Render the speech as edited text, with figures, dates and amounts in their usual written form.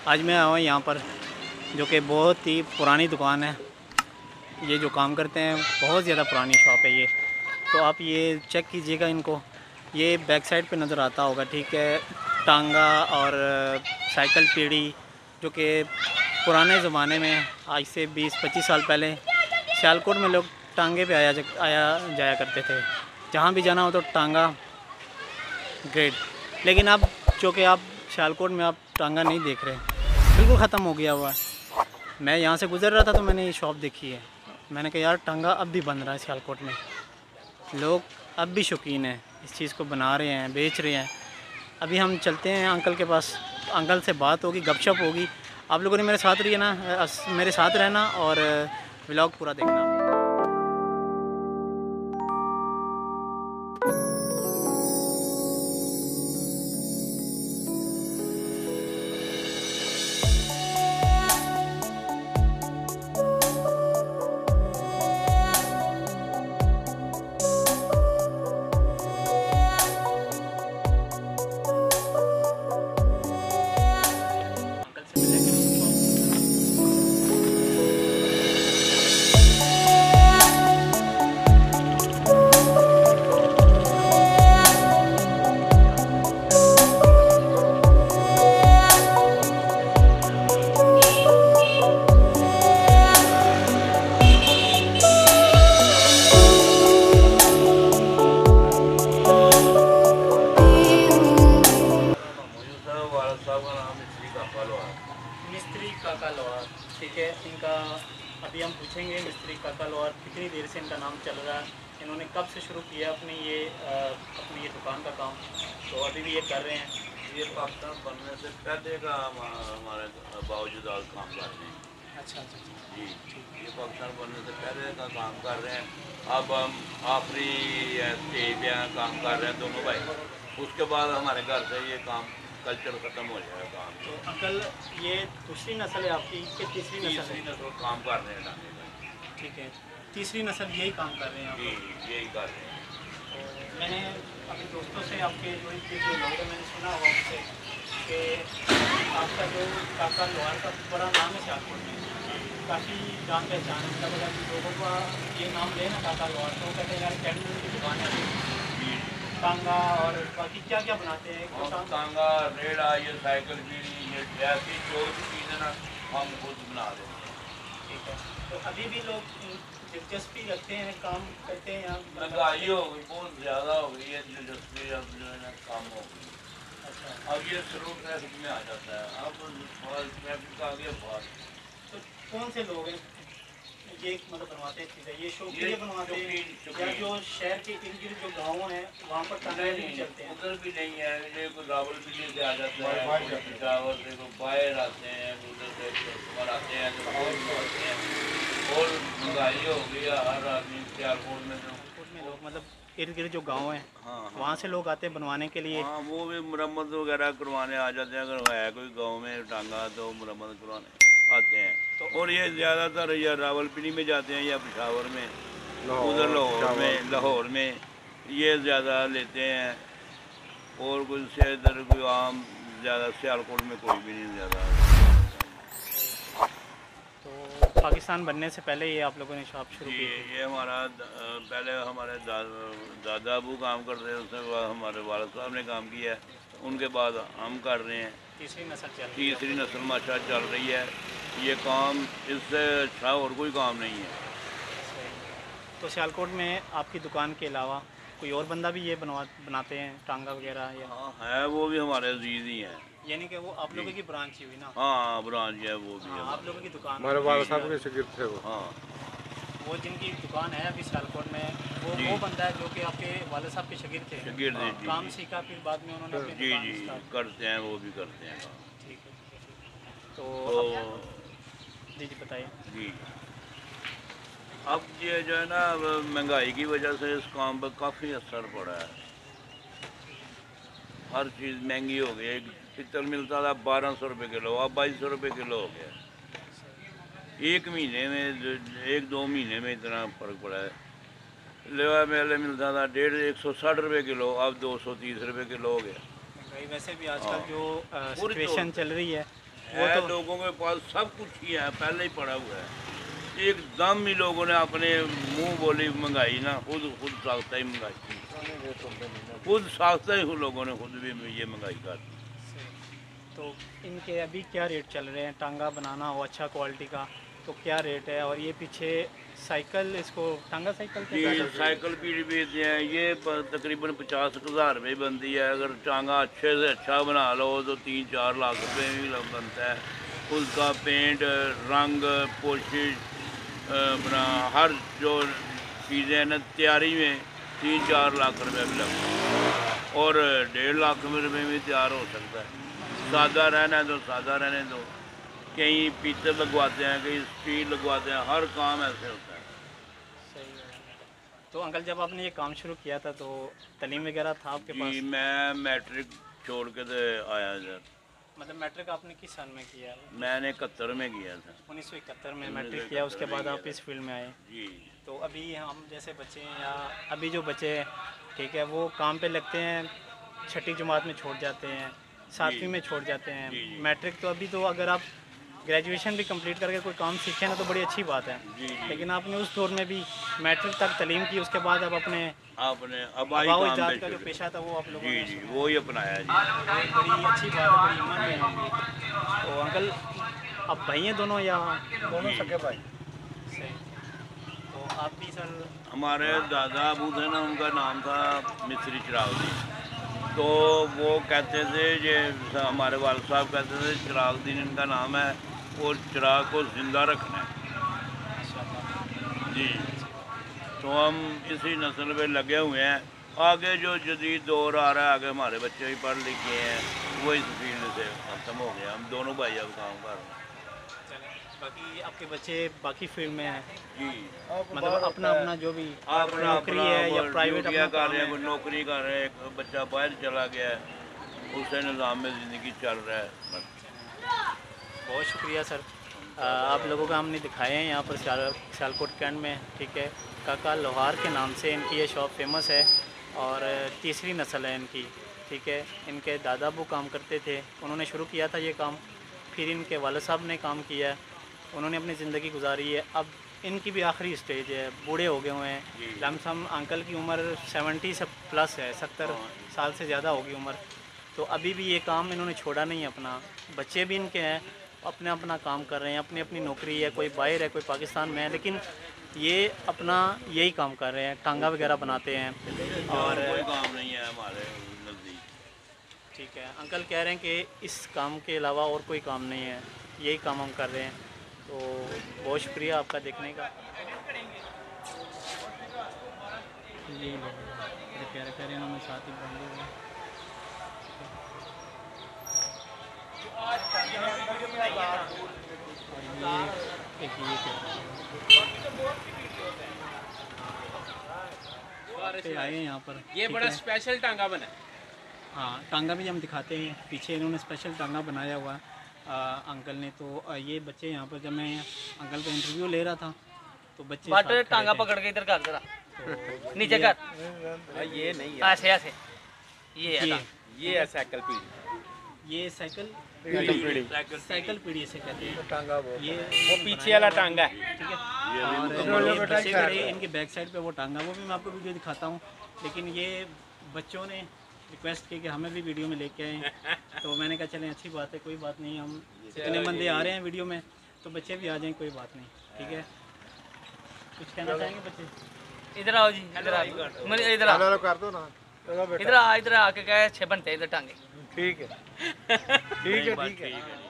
आज मैं आया हूँ यहाँ पर, जो कि बहुत ही पुरानी दुकान है। ये जो काम करते हैं बहुत ज़्यादा पुरानी शॉप है ये। तो आप ये चेक कीजिएगा इनको, ये बैक साइड पे नज़र आता होगा, ठीक है। टांगा और साइकिल पीढ़ी, जो कि पुराने ज़माने में आज से 20-25 साल पहले सियालकोट में लोग टांगे पे आया जाया करते थे। जहाँ भी जाना हो तो टांगा ग्रेड। लेकिन अब जो कि आप सियालकोट में आप टांगा नहीं देख रहे, बिल्कुल ख़त्म हो गया हुआ है। मैं यहाँ से गुज़र रहा था तो मैंने ये शॉप देखी है। मैंने कहा यार टांगा अब भी बन रहा है सियालकोट में, लोग अब भी शौकीन हैं, इस चीज़ को बना रहे हैं, बेच रहे हैं। अभी हम चलते हैं अंकल के पास, अंकल से बात होगी, गपशप होगी। आप लोगों ने मेरे साथ मेरे साथ रहना और व्लॉग पूरा देखना। मिस्त्री काका लोहार, ठीक है। इनका अभी हम पूछेंगे मिस्त्री काका लोहार कितनी देर से इनका नाम चल रहा है, इन्होंने कब से शुरू किया अपनी ये दुकान का काम। तो अभी भी ये कर रहे हैं। ये पाकिस्तान बनने से पहले का हमारे बावजूद काम कर रहे हैं। अच्छा जी, ये पाकिस्तान बनने से पहले का काम कर रहे हैं। अब हम आखिरी स्टेज पे काम कर रहे हैं दोनों भाई। उसके बाद हमारे घर से ये काम कल्चर ख़त्म हो जाएगा काम। तो अंकल ये दूसरी नस्ल है आपकी कि तीसरी नस्ल काम कर रहे हैं डांगे भाई। ठीक है, तीसरी नस्ल यही काम कर रहे हैं आप? जी, यही कर रहे हैं। तो मैंने अपने दोस्तों से, आपके जो लोग हैं, मैंने सुना हुआ उनसे कि आपका जो काका लोहार का बड़ा नाम है सियालकोट में, काफ़ी जान पहचान है। मतलब अगर लोगों का ये नाम लेना काका लोहार तो कहते हैं यार कैंडल की दुकान है। टांगा और बाकी क्या क्या बनाते हैं? टांगा, रेड़ा, ये साइकिल पीढ़ी, ये ऐसी जो भी चीज़ें ना हम खुद बना देते हैं। ठीक है, तो अभी भी लोग दिलचस्पी रखते हैं, काम करते हैं यहाँ? महंगाई हो गई, बहुत ज़्यादा हो गई है, दिलचस्पी अब जो है ना कम हो गई। अच्छा, अब ये शुरू ट्रैफिक में आ जाता है, अब थोड़ा ट्रैफिक आ गया बहुत। तो कौन से लोग हैं ये मतलब बनवाते हैं चीज़ें? ये शौक के लिए बनवाते हैं या जो शहर के इर्द गिर्द जो गाँव हैं वहाँ पर टांगे नहीं चलते हैं? उधर भी नहीं है, ये कोई रावलपिंडी से आ जाता है, पिशावर से कोई बाहर आते हैं, उधर से कस्टमर आते हैं तो आते हैं। और महंगाई हो गई है, हर आदमी सियालकोट में लोग मतलब इर्द गिर्द जो गाँव हैं हाँ वहाँ से लोग आते हैं बनवाने के लिए। हाँ, वो भी मुरम्मत वगैरह करवाने आ जाते हैं। अगर है कोई गांव में टांगा तो मुरम्मत करवाने आते हैं। और ये ज़्यादातर या रावलपिंडी में जाते हैं या पिशावर में, उधर लाहौर में ये ज़्यादा लेते हैं। और कुछ से इधर कोई आम ज़्यादा सियालकोट में कोई भी नहीं ज़्यादा। तो पाकिस्तान बनने से पहले ये आप लोगों ने शॉप शुरू की? ये हमारा पहले हमारे दादा अबू काम करते हैं, उसके बाद हमारे वालिद साहब ने काम किया है, उनके बाद हम कर रहे हैं। तीसरी नस्ल माशाअल्लाह चल रही है। ये काम इससे अच्छा और कोई काम नहीं है। तो सियालकोट में आपकी दुकान के अलावा कोई और बंदा भी ये बनाते हैं टांगा वगैरह? या हाँ है, वो भी हमारे अजीज ही हैं। यानी कि वो आप लोगों की ब्रांच ही हुई ना? हाँ ब्रांच है वो भी। आप लोगों की दुकान, हमारे वालिद साहब के शागिर्द थे वो। हाँ, वो जिनकी दुकान है अभी सियालकोट में, वो बंदा है जो कि आपके वालिद साहब के शागिर्द थे? शागिर्द हैं जी। काम सीखा फिर बाद में उन्होंने अपनी जी दुकान जी स्टार्ट। करते हैं, वो भी करते हैं। ठीक है, तो जी बताइए। जी, अब ये जो है ना महंगाई की वजह से इस काम पर काफ़ी असर पड़ा है। हर चीज़ महंगी हो गई है। पित्तल मिलता था 1200 रुपये किलो, अब 2200 रुपये किलो हो गया। एक महीने में, 1-2 महीने में इतना फ़र्क पड़ा है। लेवा पहले मिलता था 160 रुपये किलो, अब 230 रुपये किलो हो गया। वैसे भी आजकल जो सिचुएशन चल रही है वो है तो लोगों के पास सब कुछ ही है, पहले ही पड़ा हुआ है। एकदम ही लोगों ने अपने मुंह बोली मंगाई ना, खुद साख्ता ही मंगाई, खुद साख्ता ही लोगों ने खुद भी ये मंगाई कर दी। तो इनके अभी क्या रेट चल रहे हैं? टांगा बनाना हो अच्छा क्वालिटी का तो क्या रेट है? और ये पीछे साइकिल, इसको टांगा साइकिल जी साइकिल भी बेचते हैं, ये तकरीबन 50,000 रुपये बनती है। अगर टांगा अच्छे से अच्छा बना लो तो 3-4 लाख रुपये भी बनता है। उसका पेंट, रंग, पोशिश, अपना हर जो चीज़ें हैं ना तैयारी में 3-4 लाख रुपये भी लगता है, और 1.5 लाख रुपये में तैयार हो सकता है। सादा रहना है तो सादा रहने दो, कहीं पीतल लगवाते हैं, कहीं स्टील लगवाते हैं, हर काम ऐसे होता है। सही है। तो अंकल जब आपने ये काम शुरू किया था तो तालीम वगैरह था आपके जी पास? मैं मैट्रिक छोड़ के तो आया इधर। मतलब मैट्रिक आपने किस साल में किया है? मैंने 71 में किया था। 1971 में मैट्रिक किया, उसके बाद आप इस फील्ड में आए। जी तो अभी हम जैसे बच्चे हैं या अभी जो बच्चे हैं, ठीक है, वो काम पे लगते हैं, छठी जमात में छोड़ जाते हैं, 7वीं में छोड़ जाते हैं। जी, जी। मैट्रिक तो अभी तो अगर आप ग्रेजुएशन भी कंप्लीट करके कोई काम सीखे ना तो बड़ी अच्छी बात है। जी, जी। लेकिन आपने उस दौर में भी मैट्रिक तक तालीम की, उसके बाद अब अपने आपने हवाई हवाओ काम इजाद पे का जो शुरू- पेशा था वो आप लोगों जी ने जी वो ही अपनाया जी। बड़ी अच्छी बात है, बड़ी हिम्मत है आपकी। तो अंकल आप भाई हैं दोनों या दोनों सगे भाई। सही? तो आप भी सर? हमारे दादा अबू थे ना, उनका नाम था मिस्त्री चिराग दीन। तो वो कहते थे, ये हमारे वालिद साहब कहते थे चिराग दीन इनका नाम है, और चिराग को ज़िंदा रखना है। जी तो हम इसी नस्ल पे लगे हुए हैं। आगे जो जदीद दौर आ रहा है, आगे हमारे बच्चे भी पढ़ लिखे हैं, वो इस फील्ड से ख़त्म हो गया। हम दोनों भाई अब काम कर रहे हैं। बाकी आपके बच्चे बाकी फील्ड में हैं, जी मतलब अपना अपना जो भी अपना नौकरी है या प्राइवेट अपना कर काम रहे हैं, है। कोई नौकरी कर रहे हैं, एक बच्चा बाहर चला गया है, उससे निज़ाम में ज़िंदगी चल रहा है बस। बहुत शुक्रिया सर। आप लोगों का हमने दिखाए हैं यहाँ पर सियालकोट कैंट में, ठीक है। काका लोहार के नाम से इनकी ये शॉप फेमस है और तीसरी नस्ल है इनकी, ठीक है। इनके दादा अबू काम करते थे, उन्होंने शुरू किया था ये काम, फिर इनके वालिद साहब ने काम किया, उन्होंने अपनी ज़िंदगी गुजारी है। अब इनकी भी आखिरी स्टेज है, बूढ़े हो गए हुए हैं। लमसम अंकल की उम्र 70 से प्लस है, 70 साल से ज़्यादा होगी उम्र। तो अभी भी ये काम इन्होंने छोड़ा नहीं अपना। बच्चे भी इनके हैं, अपना अपना काम कर रहे हैं, अपनी अपनी नौकरी है, कोई बाहर है, कोई पाकिस्तान में है, लेकिन ये अपना यही काम कर रहे हैं, टांगा वगैरह बनाते हैं। और कोई काम नहीं है हमारे नज़दीक। ठीक है, अंकल कह रहे हैं कि इस काम के अलावा और कोई काम नहीं है, यही काम हम कर रहे हैं। तो बहुत शुक्रिया आपका देखने का। यही लोग बड़े प्यारे प्यारे इन्होंने साथ ही बांधे हुए हैं। और ये एक ये आए हैं यहाँ पर, ये बड़ा स्पेशल टांगा बना है। हाँ, टांगा भी हम दिखाते हैं। पीछे इन्होंने स्पेशल टांगा बनाया हुआ है अंकल ने। तो ये बच्चे यहाँ पर, जब मैं अंकल का इंटरव्यू ले रहा था तो बच्चे साथ खड़े टांगा थे। पकड़ के इधर कर जरा, तो नीचे कर, ये नहीं है, ऐसे ऐसे, ये है टांगा। ये है साइकिल पीढ़ी। ये साइकिल पीढ़ी से कहते हैं। टांगा ये वो पीछे वाला टांगा है। ठीक है। और ये बच्चे खड़े, इनके बैक साइड पे वो टांगा, वो भी मैं आपको वीडियो दिखाता हूँ। लेकिन ये बच्चों ने रिक्वेस्ट की कि हमें भी वीडियो में लेके आए, तो मैंने कहा चलें अच्छी बात है, कोई बात नहीं, हम इतने बंदे आ रहे हैं वीडियो में तो बच्चे भी आ जाएं, कोई बात नहीं, ठीक है। कुछ कहना चाहेंगे बच्चे? इधर आओ जी, इधर आओ, मेरे इधर आओ, कर दो ना। इधर आ, इधर आके कहे 6 बनते हैं इधर टांगे। ठीक है ठीक है ठीक है।